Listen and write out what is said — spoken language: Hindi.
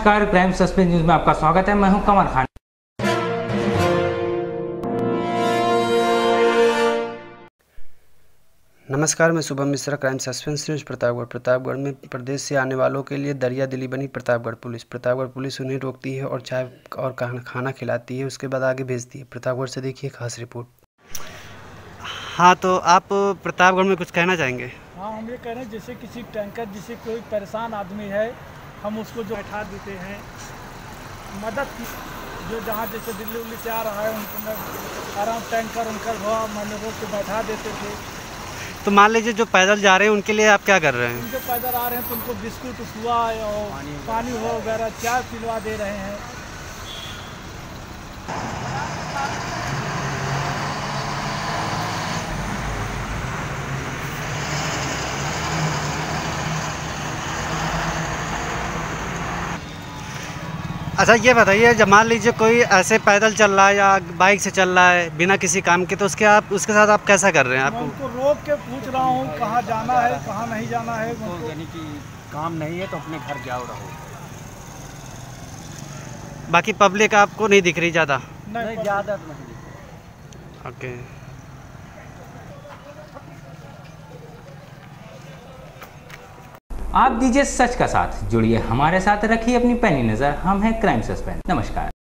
नमस्कार, क्राइम सस्पेंस न्यूज में आपका स्वागत है। मैं हूं कमर खान। नमस्कार, मैं Shubham Mishra, crime suspense news Pratapgarh में प्रदेश से आने वालों के लिए दरिया दिली बनी प्रतापगढ़ पुलिस उन्हें रोकती है और चाय और खाना खिलाती है, उसके बाद आगे भेजती है। प्रतापगढ़ से देखिए खास रिपोर्ट। हाँ, तो आप प्रतापगढ़ में कुछ कहना चाहेंगे? हाँ, हम ये कह रहे हैं जैसे किसी टैंकर, जैसे कोई परेशान आदमी है, हम उसको जो बैठा देते हैं, मदद की, जो जहाँ जैसे दिल्ली उल्ली से आ रहा है उनको आराम टैंकर उनकर हुआ मैंने रोक के बैठा देते थे। तो मान लीजिए जो पैदल जा रहे हैं उनके लिए आप क्या कर रहे हैं? उनके पैदल आ रहे हैं तो उनको बिस्कुट हुआ और पानी हुआ वगैरह चाय पिलवा दे रहे हैं। अच्छा, ये बताइए, जब मान लीजिए कोई ऐसे पैदल चल रहा है या बाइक से चल रहा है बिना किसी काम के, तो उसके साथ आप कैसा कर रहे हैं? मैं उनको रोक के पूछ रहा हूँ कहाँ जाना है, कहाँ नहीं जाना है। यानी कि काम नहीं है तो अपने घर जाओ रहो। बाकी पब्लिक आपको नहीं दिख रही ज़्यादा? नहीं, ज़्यादा तो नहीं दिख रही। ओके। आप दीजिए सच का साथ, जुड़िए हमारे साथ, रखिए अपनी पैनी नजर। हम हैं क्राइम सस्पेंस। नमस्कार।